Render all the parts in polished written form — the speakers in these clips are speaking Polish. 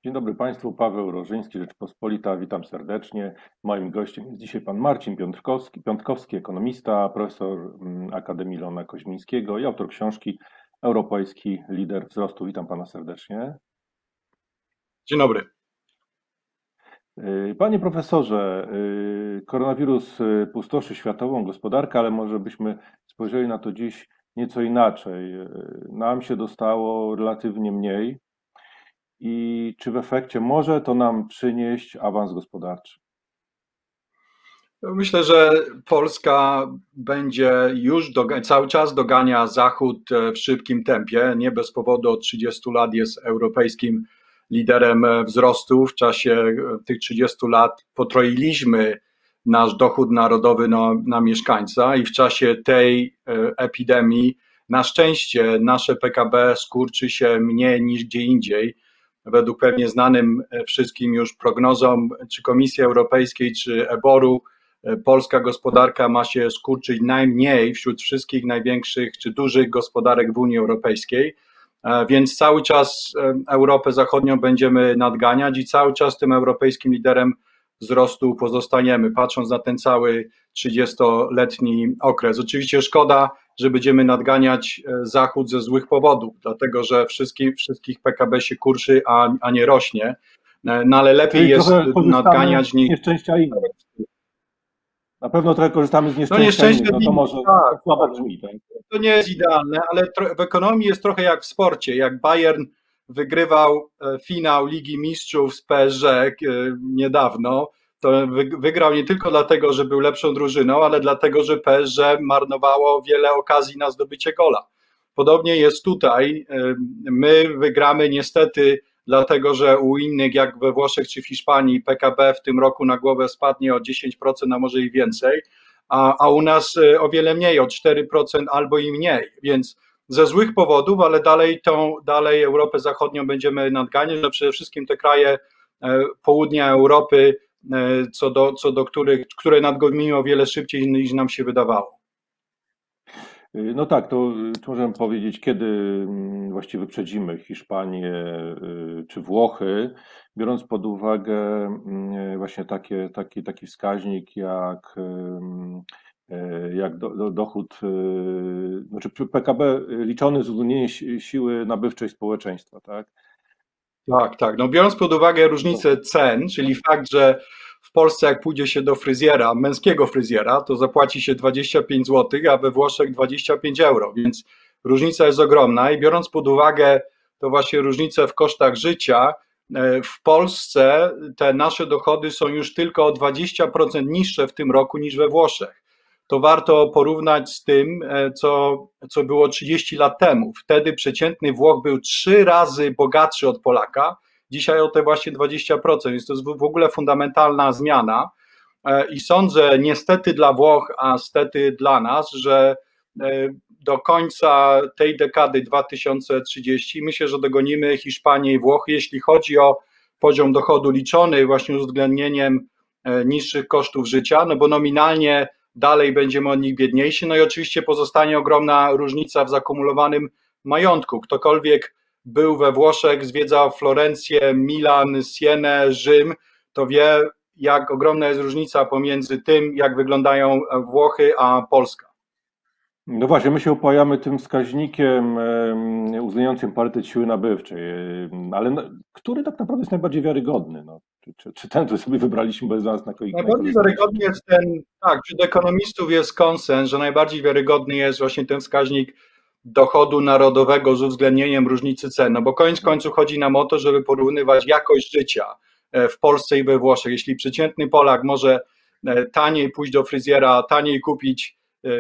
Dzień dobry Państwu, Paweł Rożyński, Rzeczpospolita, witam serdecznie. Moim gościem jest dzisiaj pan Marcin Piątkowski, ekonomista, profesor Akademii Leona Koźmińskiego i autor książki Europejski lider wzrostu. Witam pana serdecznie. Dzień dobry. Panie profesorze, koronawirus pustoszy światową gospodarkę, ale może byśmy spojrzeli na to dziś nieco inaczej. Nam się dostało relatywnie mniej. I czy w efekcie może to nam przynieść awans gospodarczy? Myślę, że Polska będzie już cały czas dogania Zachód w szybkim tempie. Nie bez powodu od 30 lat jest europejskim liderem wzrostu. W czasie tych 30 lat potroiliśmy nasz dochód narodowy na mieszkańca i w czasie tej epidemii na szczęście nasze PKB skurczy się mniej niż gdzie indziej. Według pewnie znanym wszystkim już prognozom czy Komisji Europejskiej, czy EBOR-u, polska gospodarka ma się skurczyć najmniej wśród wszystkich największych czy dużych gospodarek w Unii Europejskiej, więc cały czas Europę Zachodnią będziemy nadganiać i cały czas tym europejskim liderem wzrostu pozostaniemy, patrząc na ten cały 30-letni okres. Oczywiście szkoda, że będziemy nadganiać Zachód ze złych powodów, dlatego że wszystkich PKB się kurczy, a nie rośnie, no ale lepiej jest nadganiać niż... Nieszczęścia innych. Na pewno trochę korzystamy z nieszczęścia innych, no to może tak słabo brzmi. Tak? To nie jest idealne, ale w ekonomii jest trochę jak w sporcie, jak Bayern wygrywał finał Ligi Mistrzów z PSG niedawno, to wygrał nie tylko dlatego, że był lepszą drużyną, ale dlatego, że PSG marnowało wiele okazji na zdobycie gola. Podobnie jest tutaj. My wygramy niestety dlatego, że u innych, jak we Włoszech czy w Hiszpanii, PKB w tym roku na głowę spadnie o 10%, a może i więcej, a u nas o wiele mniej, o 4% albo i mniej, więc ze złych powodów, ale dalej Europę Zachodnią będziemy nadganiać, no przede wszystkim te kraje południa Europy, co do które nadgonimy o wiele szybciej niż nam się wydawało. No tak, to możemy powiedzieć, kiedy właściwie wyprzedzimy Hiszpanię czy Włochy, biorąc pod uwagę właśnie taki wskaźnik jak dochód, znaczy PKB liczony z uwzględnieniem siły nabywczej społeczeństwa, tak? Tak. No biorąc pod uwagę różnicę cen, czyli fakt, że w Polsce jak pójdzie się do fryzjera, męskiego fryzjera, to zapłaci się 25 zł, a we Włoszech 25 euro, więc różnica jest ogromna i biorąc pod uwagę to właśnie różnicę w kosztach życia, w Polsce te nasze dochody są już tylko o 20% niższe w tym roku niż we Włoszech. To warto porównać z tym, co było 30 lat temu. Wtedy przeciętny Włoch był 3 razy bogatszy od Polaka, dzisiaj o te właśnie 20%, więc to jest w ogóle fundamentalna zmiana i sądzę niestety dla Włoch, a stety dla nas, że do końca tej dekady 2030 myślę, że dogonimy Hiszpanię i Włochy, jeśli chodzi o poziom dochodu liczony właśnie z uwzględnieniem niższych kosztów życia, no bo nominalnie dalej będziemy od nich biedniejsi, no i oczywiście pozostanie ogromna różnica w zakumulowanym majątku. Ktokolwiek był we Włoszech, zwiedzał Florencję, Milan, Sienę, Rzym, to wie, jak ogromna jest różnica pomiędzy tym, jak wyglądają Włochy, a Polska. No właśnie, my się upajamy tym wskaźnikiem uwzględniającym parytet siły nabywczej, ale który tak naprawdę jest najbardziej wiarygodny? No, czy ten, który sobie wybraliśmy, bo jest dla nas najbardziej wiarygodny jest ten, tak, wśród ekonomistów jest konsens, że najbardziej wiarygodny jest właśnie ten wskaźnik dochodu narodowego z uwzględnieniem różnicy cen, no bo koniec końców chodzi nam o to, żeby porównywać jakość życia w Polsce i we Włoszech. Jeśli przeciętny Polak może taniej pójść do fryzjera, taniej kupić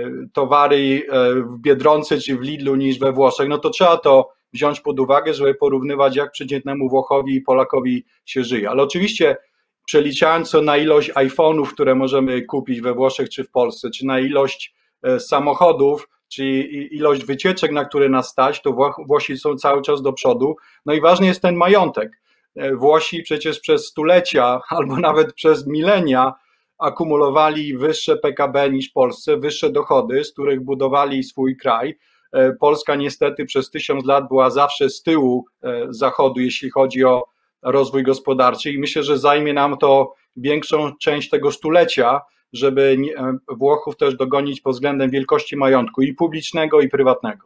towary w Biedronce czy w Lidlu niż we Włoszech, no to trzeba to wziąć pod uwagę, żeby porównywać, jak przeciętnemu Włochowi i Polakowi się żyje. Ale oczywiście przeliczając to na ilość iPhone'ów, które możemy kupić we Włoszech czy w Polsce, czy na ilość samochodów, czy ilość wycieczek, na które nas stać, to Włosi są cały czas do przodu. No i ważny jest ten majątek. Włosi przecież przez stulecia albo nawet przez milenia akumulowali wyższe PKB niż w Polsce, wyższe dochody, z których budowali swój kraj. Polska niestety przez 1000 lat była zawsze z tyłu Zachodu, jeśli chodzi o rozwój gospodarczy i myślę, że zajmie nam to większą część tego stulecia, żeby Włochów też dogonić pod względem wielkości majątku i publicznego, i prywatnego.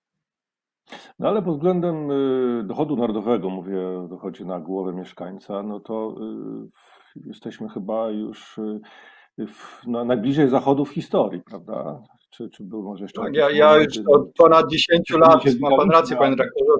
No ale pod względem dochodu narodowego, mówię o dochodzie na głowę mieszkańca, no to jesteśmy chyba już najbliżej Zachodu w historii, prawda? Czy był może jeszcze... Tak, ja już od ponad 10 lat, ma pan rację, panie redaktorze.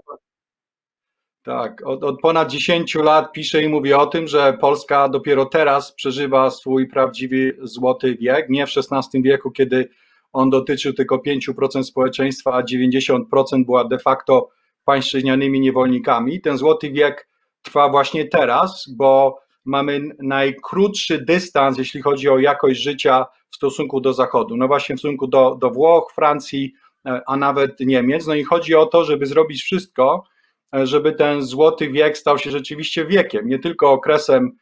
Tak, od ponad 10 lat piszę i mówię o tym, że Polska dopiero teraz przeżywa swój prawdziwy złoty wiek, nie w XVI wieku, kiedy on dotyczył tylko 5% społeczeństwa, a 90% była de facto pańszczyźnianymi niewolnikami. Ten złoty wiek trwa właśnie teraz, bo mamy najkrótszy dystans, jeśli chodzi o jakość życia w stosunku do Zachodu. No właśnie w stosunku do Włoch, Francji, a nawet Niemiec. No i chodzi o to, żeby zrobić wszystko, żeby ten złoty wiek stał się rzeczywiście wiekiem, nie tylko okresem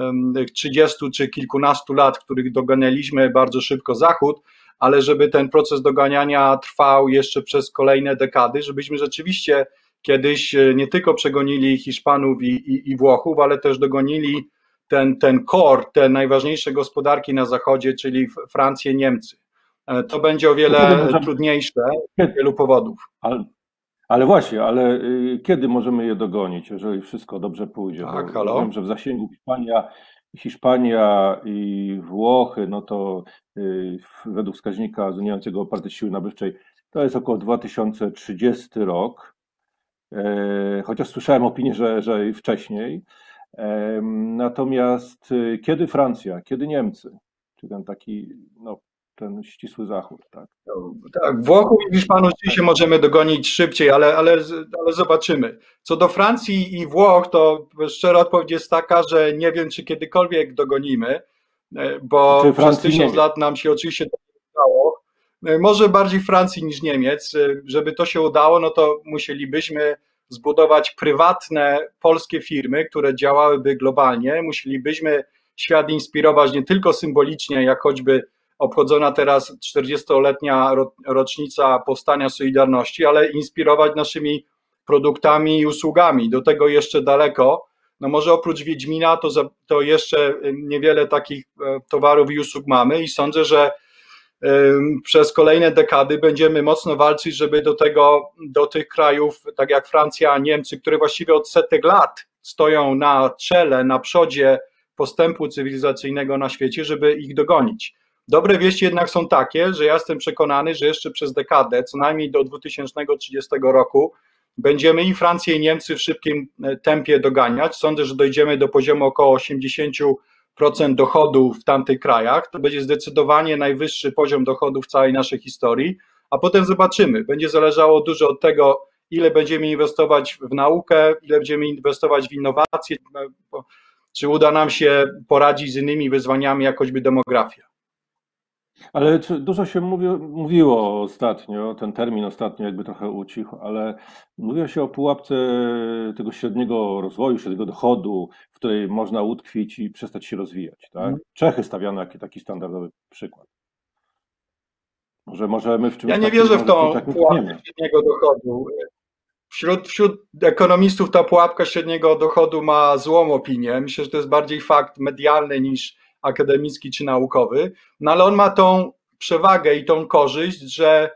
30 czy kilkunastu lat, których doganialiśmy bardzo szybko Zachód, ale żeby ten proces doganiania trwał jeszcze przez kolejne dekady, żebyśmy rzeczywiście kiedyś nie tylko przegonili Hiszpanów i Włochów, ale też dogonili ten core, te najważniejsze gospodarki na Zachodzie, czyli Francję, Niemcy. To będzie o wiele trudniejsze z wielu powodów. Ale właśnie, kiedy możemy je dogonić, jeżeli wszystko dobrze pójdzie? Tak, wiem, że w zasięgu Hiszpania i Włochy, no to według wskaźnika zwalniającego oparty siły nabywczej to jest około 2030 rok, chociaż słyszałem opinię, że i wcześniej. Natomiast kiedy Francja, kiedy Niemcy? Czy ten taki, ten ścisły Zachód, tak? Tak, Włochów i Hiszpanów oczywiście możemy dogonić szybciej, ale zobaczymy. Co do Francji i Włoch, to szczera odpowiedź jest taka, że nie wiem, czy kiedykolwiek dogonimy, bo przez 1000 lat nam się oczywiście to nie udało. Może bardziej Francji niż Niemiec. Żeby to się udało, no to musielibyśmy zbudować prywatne polskie firmy, które działałyby globalnie. Musielibyśmy świat inspirować nie tylko symbolicznie, jak choćby obchodzona teraz 40-letnia rocznica powstania Solidarności, ale inspirować naszymi produktami i usługami. Do tego jeszcze daleko. No może oprócz Wiedźmina to jeszcze niewiele takich towarów i usług mamy i sądzę, że przez kolejne dekady będziemy mocno walczyć, żeby do tych krajów, tak jak Francja, Niemcy, które właściwie od setek lat stoją na czele, na przodzie postępu cywilizacyjnego na świecie, żeby ich dogonić. Dobre wieści jednak są takie, że ja jestem przekonany, że jeszcze przez dekadę, co najmniej do 2030 roku, będziemy i Francję, i Niemcy w szybkim tempie doganiać. Sądzę, że dojdziemy do poziomu około 80% dochodu w tamtych krajach. To będzie zdecydowanie najwyższy poziom dochodu w całej naszej historii, a potem zobaczymy. Będzie zależało dużo od tego, ile będziemy inwestować w naukę, ile będziemy inwestować w innowacje, czy uda nam się poradzić z innymi wyzwaniami, jak choćby demografia. Ale dużo się mówiło ostatnio, ten termin ostatnio jakby trochę ucichł, ale mówiło się o pułapce tego średniego rozwoju, średniego dochodu, w której można utkwić i przestać się rozwijać. Tak? Czechy stawiano jako taki standardowy przykład. Może możemy w czymś Ja nie wierzę w tą pułapkę średniego dochodu. Wśród ekonomistów ta pułapka średniego dochodu ma złą opinię. Myślę, że to jest bardziej fakt medialny niż akademicki czy naukowy, no ale on ma tą przewagę i tą korzyść, że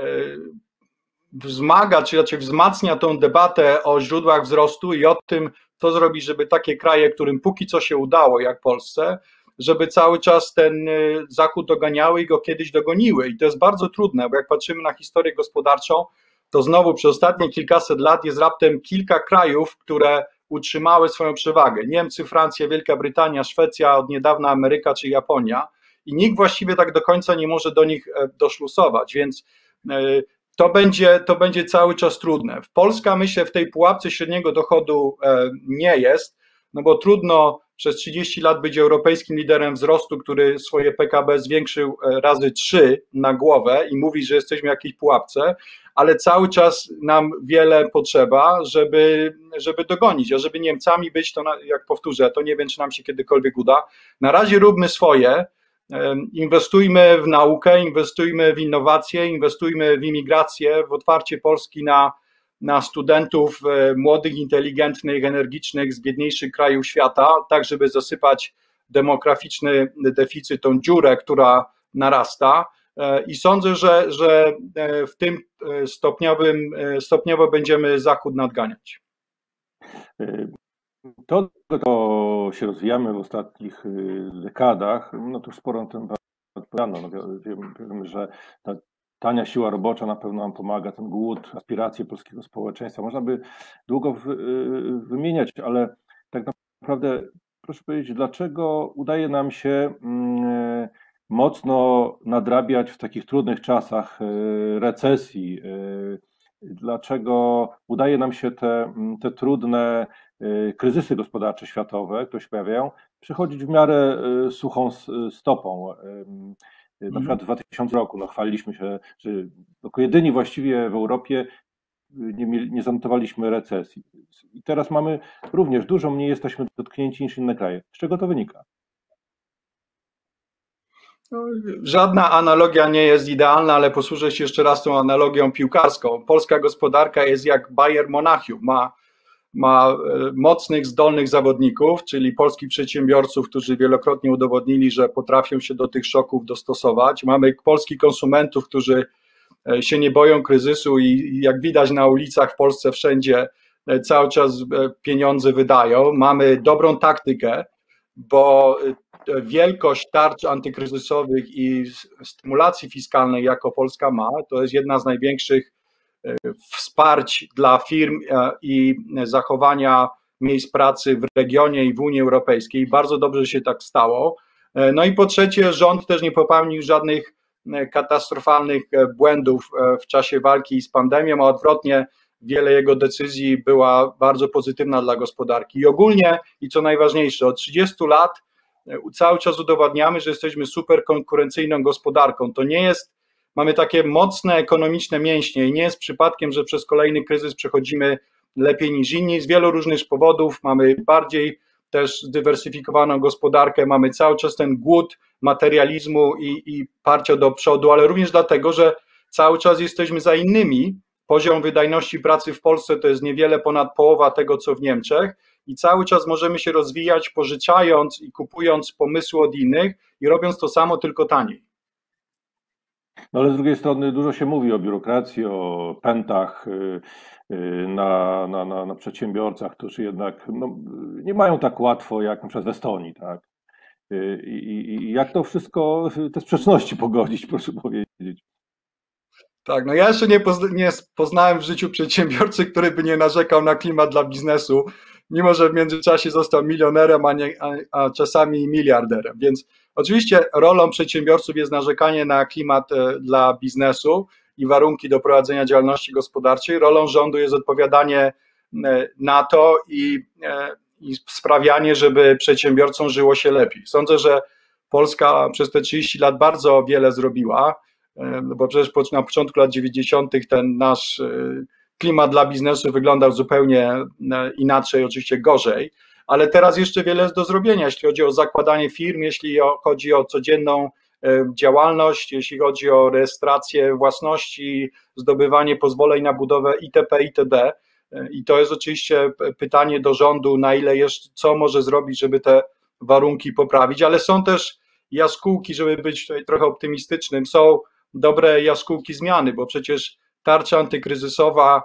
wzmaga, czy raczej wzmacnia tą debatę o źródłach wzrostu i o tym, co zrobić, żeby takie kraje, którym póki co się udało, jak Polsce, żeby cały czas ten Zachód doganiały i go kiedyś dogoniły. I to jest bardzo trudne, bo jak patrzymy na historię gospodarczą, to znowu przez ostatnie kilkaset lat jest raptem kilka krajów, które utrzymały swoją przewagę. Niemcy, Francja, Wielka Brytania, Szwecja, od niedawna Ameryka czy Japonia i nikt właściwie tak do końca nie może do nich doszlusować, więc to będzie cały czas trudne. Polska, myślę, w tej pułapce średniego dochodu nie jest, no bo trudno przez 30 lat być europejskim liderem wzrostu, który swoje PKB zwiększył razy 3 na głowę i mówi, że jesteśmy w jakiejś pułapce, ale cały czas nam wiele potrzeba, żeby dogonić, a żeby Niemcami być, to jak powtórzę, to nie wiem, czy nam się kiedykolwiek uda. Na razie róbmy swoje, inwestujmy w naukę, inwestujmy w innowacje, inwestujmy w imigrację, w otwarcie Polski na studentów młodych, inteligentnych, energicznych z biedniejszych krajów świata, tak żeby zasypać demograficzny deficyt, tą dziurę, która narasta. I sądzę, że w tym stopniowo będziemy Zachód nadganiać. To się rozwijamy w ostatnich dekadach, no to już sporo na ten temat odpowiadano. No, wiemy, że ta tania siła robocza na pewno nam pomaga, ten głód, aspiracje polskiego społeczeństwa. Można by długo wymieniać, ale tak naprawdę proszę powiedzieć, dlaczego udaje nam się mocno nadrabiać w takich trudnych czasach recesji? Dlaczego udaje nam się te trudne kryzysy gospodarcze światowe, które się pojawiają, przechodzić w miarę suchą stopą? Na przykład w 2000 roku no, chwaliliśmy się, że jako jedyni właściwie w Europie nie zanotowaliśmy recesji. I teraz mamy również dużo mniej jesteśmy dotknięci niż inne kraje. Z czego to wynika? Żadna analogia nie jest idealna, ale posłużę się jeszcze raz tą analogią piłkarską. Polska gospodarka jest jak Bayern Monachium. Ma mocnych, zdolnych zawodników, czyli polskich przedsiębiorców, którzy wielokrotnie udowodnili, że potrafią się do tych szoków dostosować. Mamy polskich konsumentów, którzy się nie boją kryzysu i jak widać na ulicach w Polsce wszędzie cały czas pieniądze wydają. Mamy dobrą taktykę, bo wielkość tarcz antykryzysowych i stymulacji fiskalnej, jaką Polska ma, to jest jedna z największych wsparć dla firm i zachowania miejsc pracy w regionie i w Unii Europejskiej. Bardzo dobrze się tak stało. No i po trzecie, rząd też nie popełnił żadnych katastrofalnych błędów w czasie walki z pandemią, a odwrotnie, wiele jego decyzji była bardzo pozytywna dla gospodarki. I ogólnie, i co najważniejsze, od 30 lat cały czas udowadniamy, że jesteśmy super konkurencyjną gospodarką. To nie jest, mamy takie mocne ekonomiczne mięśnie i nie jest przypadkiem, że przez kolejny kryzys przechodzimy lepiej niż inni z wielu różnych powodów. Mamy bardziej też zdywersyfikowaną gospodarkę, mamy cały czas ten głód materializmu i parcia do przodu, ale również dlatego, że cały czas jesteśmy za innymi. Poziom wydajności pracy w Polsce to jest niewiele ponad połowa tego, co w Niemczech i cały czas możemy się rozwijać, pożyczając i kupując pomysły od innych i robiąc to samo, tylko taniej. No ale z drugiej strony dużo się mówi o biurokracji, o pętach na przedsiębiorcach, którzy jednak no, nie mają tak łatwo jak na przykład w Estonii, tak? I jak to wszystko, te sprzeczności pogodzić, proszę powiedzieć. Tak, no ja jeszcze nie poznałem w życiu przedsiębiorcy, który by nie narzekał na klimat dla biznesu, mimo że w międzyczasie został milionerem, a czasami miliarderem. Więc oczywiście rolą przedsiębiorców jest narzekanie na klimat dla biznesu i warunki do prowadzenia działalności gospodarczej. Rolą rządu jest odpowiadanie na to i sprawianie, żeby przedsiębiorcom żyło się lepiej. Sądzę, że Polska przez te 30 lat bardzo wiele zrobiła, bo przecież na początku lat 90. ten nasz klimat dla biznesu wyglądał zupełnie inaczej, oczywiście gorzej, ale teraz jeszcze wiele jest do zrobienia, jeśli chodzi o zakładanie firm, jeśli chodzi o codzienną działalność, jeśli chodzi o rejestrację własności, zdobywanie pozwoleń na budowę itp. itd. I to jest oczywiście pytanie do rządu, na ile jeszcze, co może zrobić, żeby te warunki poprawić, ale są też jaskółki, żeby być tutaj trochę optymistycznym, są dobre jaskółki zmiany, bo przecież tarcza antykryzysowa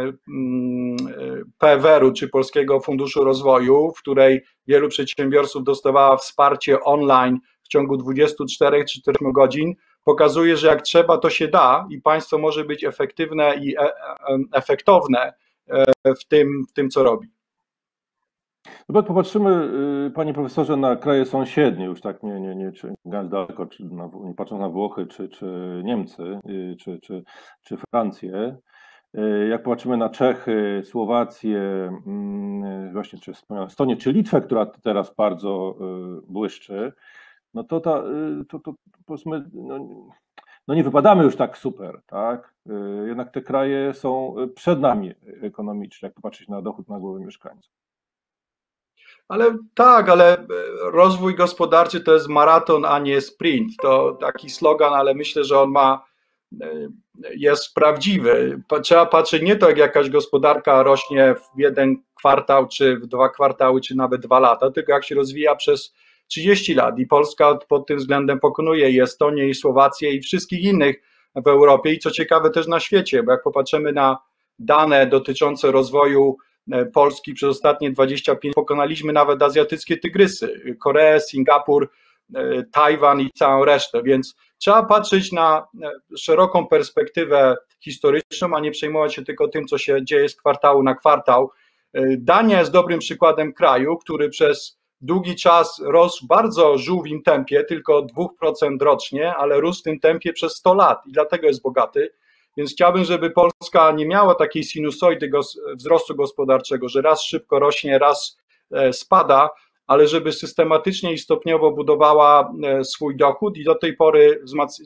PFR-u, czy Polskiego Funduszu Rozwoju, w której wielu przedsiębiorców dostawała wsparcie online w ciągu 24 czy 4 godzin, pokazuje, że jak trzeba, to się da i państwo może być efektywne i efektowne w tym, co robi. No popatrzymy, panie profesorze, na kraje sąsiednie, już tak nie sięgając daleko, nie patrząc na Włochy, czy Niemcy, czy Francję. Jak popatrzymy na Czechy, Słowację, właśnie czy wspomniałem Estonię, czy Litwę, która teraz bardzo błyszczy, no to powiedzmy, no nie wypadamy już tak super, tak? Jednak te kraje są przed nami ekonomicznie, jak popatrzeć na dochód na głowę mieszkańca. Ale tak, ale rozwój gospodarczy to jest maraton, a nie sprint. To taki slogan, ale myślę, że on ma jest prawdziwy. Trzeba patrzeć nie to, jak jakaś gospodarka rośnie w jeden kwartał, czy w 2 kwartały, czy nawet 2 lata, tylko jak się rozwija przez 30 lat i Polska pod tym względem pokonuje i Estonię, i Słowację, i wszystkich innych w Europie i co ciekawe też na świecie, bo jak popatrzymy na dane dotyczące rozwoju Polski przez ostatnie 25 lat, pokonaliśmy nawet azjatyckie tygrysy, Koreę, Singapur, Tajwan i całą resztę, więc trzeba patrzeć na szeroką perspektywę historyczną, a nie przejmować się tylko tym, co się dzieje z kwartału na kwartał. Dania jest dobrym przykładem kraju, który przez długi czas rósł w bardzo żółwim tempie, tylko 2% rocznie, ale rósł w tym tempie przez 100 lat i dlatego jest bogaty. Więc chciałbym, żeby Polska nie miała takiej sinusoidy wzrostu gospodarczego, że raz szybko rośnie, raz spada, ale żeby systematycznie i stopniowo budowała swój dochód i do tej pory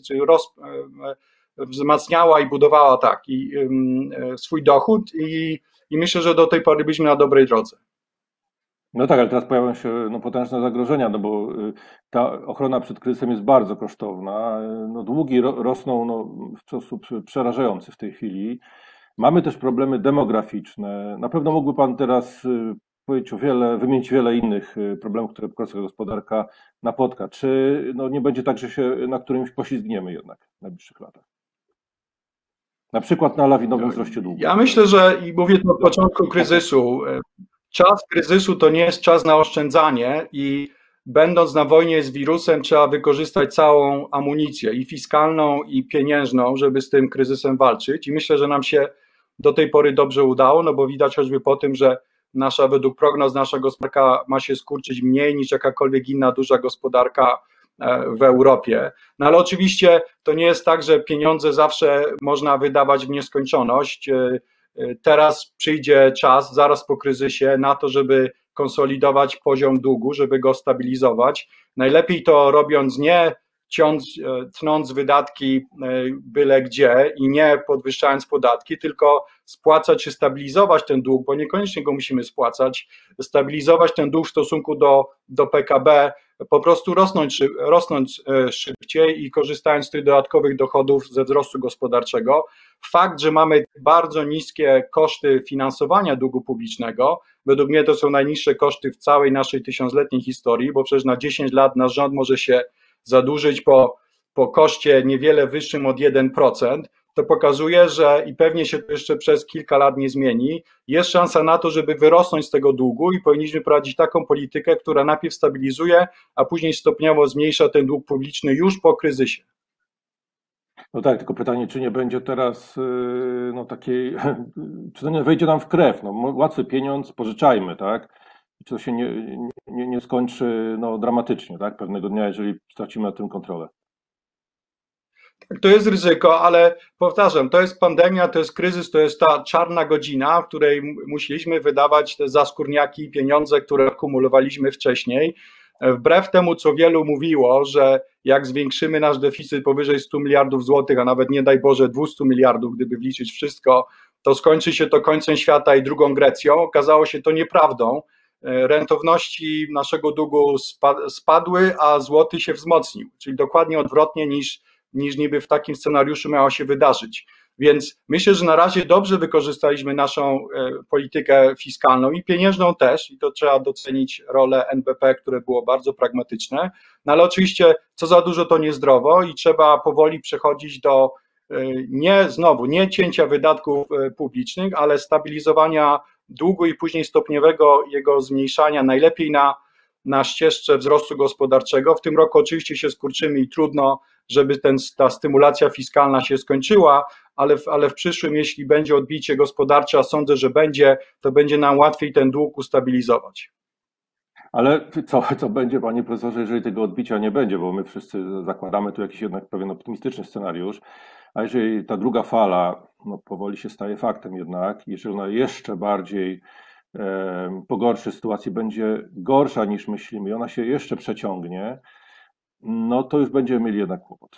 wzmacniała i budowała swój dochód i myślę, że do tej pory byliśmy na dobrej drodze. No tak, ale teraz pojawią się potężne zagrożenia, bo ta ochrona przed kryzysem jest bardzo kosztowna. Długi rosną w sposób przerażający w tej chwili. Mamy też problemy demograficzne. Na pewno mógłby Pan teraz powiedzieć wymienić wiele innych problemów, które polska gospodarka napotka. Czy nie będzie tak, że się na którymś poślizgniemy jednak w najbliższych latach? Na przykład na lawinowym wzroście długu. Ja myślę, że i mówię to od początku kryzysu, czas kryzysu to nie jest czas na oszczędzanie i będąc na wojnie z wirusem trzeba wykorzystać całą amunicję i fiskalną i pieniężną, żeby z tym kryzysem walczyć i myślę, że nam się do tej pory dobrze udało, bo widać choćby po tym, że według prognoz nasza gospodarka ma się skurczyć mniej niż jakakolwiek inna duża gospodarka w Europie. No ale oczywiście to nie jest tak, że pieniądze zawsze można wydawać w nieskończoność. Teraz przyjdzie czas, zaraz po kryzysie, na to, żeby konsolidować poziom długu, żeby go stabilizować. Najlepiej to robiąc nie tnąc wydatki byle gdzie i nie podwyższając podatki, tylko spłacać czy stabilizować ten dług, bo niekoniecznie go musimy spłacać, stabilizować ten dług w stosunku do PKB, po prostu rosnąć szybciej i korzystając z tych dodatkowych dochodów ze wzrostu gospodarczego. Fakt, że mamy bardzo niskie koszty finansowania długu publicznego, według mnie to są najniższe koszty w całej naszej tysiącletniej historii, bo przecież na 10 lat nasz rząd może się zadłużyć po koszcie niewiele wyższym od 1%, to pokazuje, że i pewnie się to jeszcze przez kilka lat nie zmieni, jest szansa na to, żeby wyrosnąć z tego długu i powinniśmy prowadzić taką politykę, która najpierw stabilizuje, a później stopniowo zmniejsza ten dług publiczny już po kryzysie. No tak, tylko pytanie, czy nie będzie teraz takiej, czy to nie wejdzie nam w krew, łatwy pieniądz, pożyczajmy, tak? I czy to się nie skończy dramatycznie, tak? Pewnego dnia, jeżeli stracimy nad tym kontrolę. Tak, to jest ryzyko, ale powtarzam, to jest pandemia, to jest kryzys, to jest ta czarna godzina, w której musieliśmy wydawać te zaskórniaki, pieniądze, które akumulowaliśmy wcześniej. Wbrew temu, co wielu mówiło, że jak zwiększymy nasz deficyt powyżej 100 miliardów złotych, a nawet nie daj Boże 200 miliardów, gdyby wliczyć wszystko, to skończy się to końcem świata i drugą Grecją. Okazało się to nieprawdą. Rentowności naszego długu spadły, a złoty się wzmocnił, czyli dokładnie odwrotnie niż niby w takim scenariuszu miało się wydarzyć. Więc myślę, że na razie dobrze wykorzystaliśmy naszą politykę fiskalną i pieniężną też, i to trzeba docenić rolę NBP, które było bardzo pragmatyczne, no ale oczywiście co za dużo to niezdrowo i trzeba powoli przechodzić do nie cięcia wydatków publicznych, ale stabilizowania długu i później stopniowego jego zmniejszania, najlepiej na ścieżce wzrostu gospodarczego. W tym roku oczywiście się skurczymy i trudno, żeby ta stymulacja fiskalna się skończyła, ale w przyszłym, jeśli będzie odbicie gospodarcze, a sądzę, że będzie, to będzie nam łatwiej ten dług ustabilizować. Ale co będzie, panie profesorze, jeżeli tego odbicia nie będzie, bo my wszyscy zakładamy tu jakiś jednak pewien optymistyczny scenariusz, a jeżeli ta druga fala powoli się staje faktem jednak, jeżeli ona jeszcze bardziej pogorszy sytuację, będzie gorsza niż myślimy i ona się jeszcze przeciągnie, to już będziemy mieli jednak kłopot.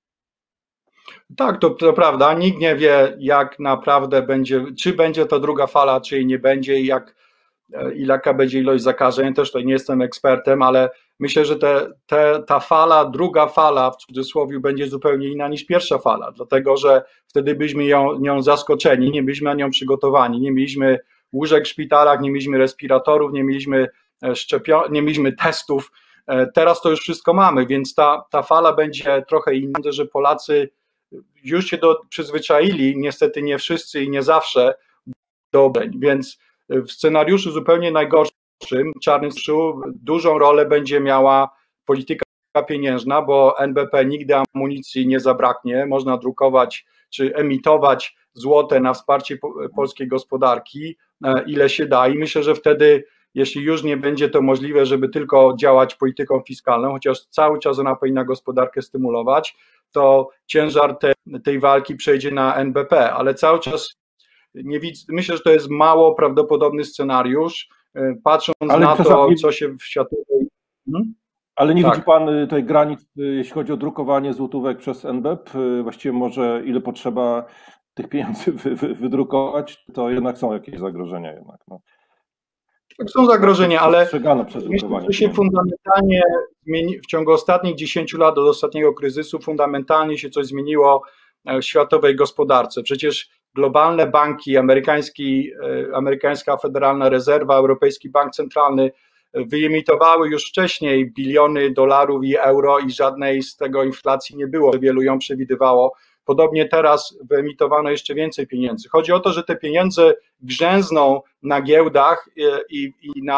Tak, to prawda. Nikt nie wie, jak naprawdę będzie, czy będzie ta druga fala, czy jej nie będzie i jaka będzie ilość zakażeń. Też tutaj nie jestem ekspertem, ale myślę, że ta fala, druga fala w cudzysłowie będzie zupełnie inna niż pierwsza fala, dlatego że wtedy byliśmy nią zaskoczeni, nie byliśmy na nią przygotowani, nie mieliśmy łóżek w szpitalach, nie mieliśmy respiratorów, nie mieliśmy nie mieliśmy testów. Teraz to już wszystko mamy, więc ta fala będzie trochę inna, że Polacy już się przyzwyczaili, niestety nie wszyscy i nie zawsze, do obreń, więc w scenariuszu zupełnie najgorszym, czarnym scenariuszu, dużą rolę będzie miała polityka pieniężna, bo NBP nigdy amunicji nie zabraknie, można drukować czy emitować złote na wsparcie polskiej gospodarki, ile się da, i myślę, że wtedy, jeśli już nie będzie to możliwe, żeby tylko działać polityką fiskalną, chociaż cały czas ona powinna gospodarkę stymulować, to ciężar tej walki przejdzie na NBP, ale cały czas nie widzę, myślę, że to jest mało prawdopodobny scenariusz, patrząc na to, co się w światowej... Ale nie widzi pan tej granic, jeśli chodzi o drukowanie złotówek przez NBP? Właściwie może ile potrzeba tych pieniędzy wydrukować, to jednak są jakieś zagrożenia jednak. No. Tak, są zagrożenia, ale myślę, że się fundamentalnie w ciągu ostatnich 10 lat od ostatniego kryzysu fundamentalnie się coś zmieniło w światowej gospodarce. Przecież globalne banki, amerykańska Federalna Rezerwa, Europejski Bank Centralny wyemitowały już wcześniej biliony dolarów i euro i żadnej z tego inflacji nie było, wielu ją przewidywało. Podobnie teraz wyemitowano jeszcze więcej pieniędzy. Chodzi o to, że te pieniądze grzęzną na giełdach i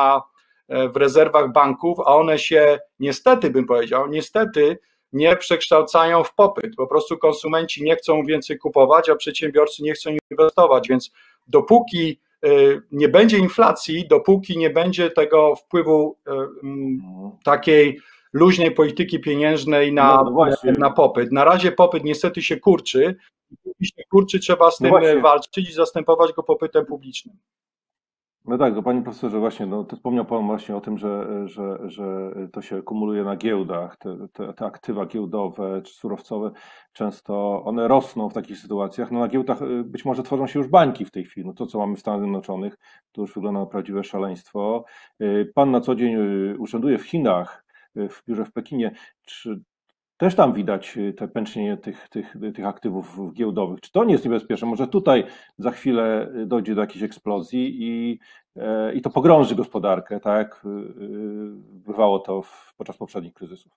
w rezerwach banków, a one się niestety, bym powiedział, nie przekształcają w popyt. Po prostu konsumenci nie chcą więcej kupować, a przedsiębiorcy nie chcą inwestować, więc dopóki nie będzie inflacji, dopóki nie będzie tego wpływu takiej luźnej polityki pieniężnej na popyt. Na razie popyt niestety się kurczy. Jeśli się kurczy, trzeba z tym walczyć i zastępować go popytem publicznym. No tak, panie profesorze, właśnie, to wspomniał pan właśnie o tym, że to się kumuluje na giełdach, te aktywa giełdowe czy surowcowe, często one rosną w takich sytuacjach. No na giełdach być może tworzą się już bańki w tej chwili. No to, co mamy w Stanach Zjednoczonych, to już wygląda na prawdziwe szaleństwo. Pan na co dzień urzęduje w Chinach, w biurze w Pekinie. Czy też tam widać te pęcznienie tych aktywów giełdowych? Czy to nie jest niebezpieczne? Może tutaj za chwilę dojdzie do jakiejś eksplozji i to pogrąży gospodarkę, tak jak bywało to podczas poprzednich kryzysów?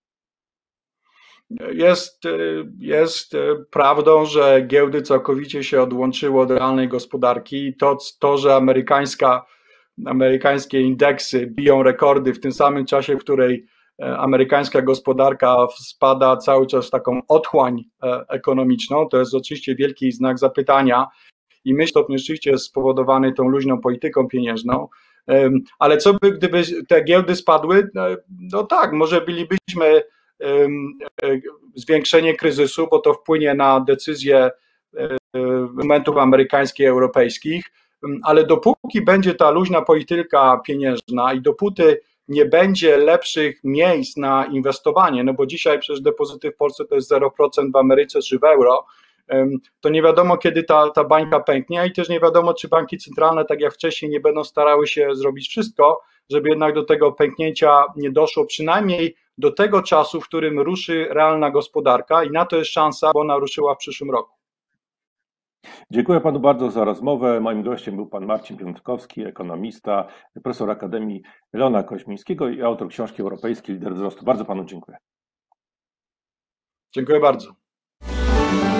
Jest prawdą, że giełdy całkowicie się odłączyły od realnej gospodarki i to, że amerykańskie indeksy biją rekordy w tym samym czasie, w której amerykańska gospodarka spada cały czas w taką otchłań ekonomiczną, to jest oczywiście wielki znak zapytania i myślę, że to rzeczywiście jest spowodowane tą luźną polityką pieniężną, ale co by, gdyby te giełdy spadły? No tak, może bylibyśmy zwiększenie kryzysu, bo to wpłynie na decyzje momentów amerykańskich i europejskich, ale dopóki będzie ta luźna polityka pieniężna i dopóty nie będzie lepszych miejsc na inwestowanie, no bo dzisiaj przecież depozyty w Polsce to jest 0% w Ameryce czy w euro, to nie wiadomo, kiedy ta bańka pęknie i też nie wiadomo, czy banki centralne, tak jak wcześniej, nie będą starały się zrobić wszystko, żeby jednak do tego pęknięcia nie doszło, przynajmniej do tego czasu, w którym ruszy realna gospodarka i na to jest szansa, bo ona ruszyła w przyszłym roku. Dziękuję panu bardzo za rozmowę. Moim gościem był pan Marcin Piątkowski, ekonomista, profesor Akademii Leona Koźmińskiego i autor książki Europejski Lider Wzrostu. Bardzo panu dziękuję. Dziękuję bardzo.